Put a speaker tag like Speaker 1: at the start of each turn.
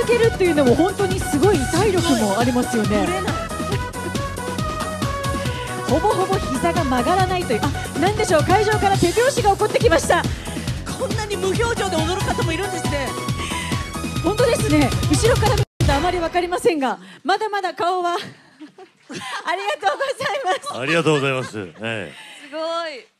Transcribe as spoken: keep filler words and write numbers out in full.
Speaker 1: 続けるっていうのも本当にすごい体力もありますよね。ほぼほぼ膝が曲がらないという、あ、なんでしょう、会場から手拍子が起こってきました。
Speaker 2: こんなに無表情で踊る方もいるんですね。
Speaker 1: 本当ですね。後ろから見るとあまり分かりませんが、まだまだ顔はありがとうございます。
Speaker 3: ありがとうございます。ええ、
Speaker 2: すごい。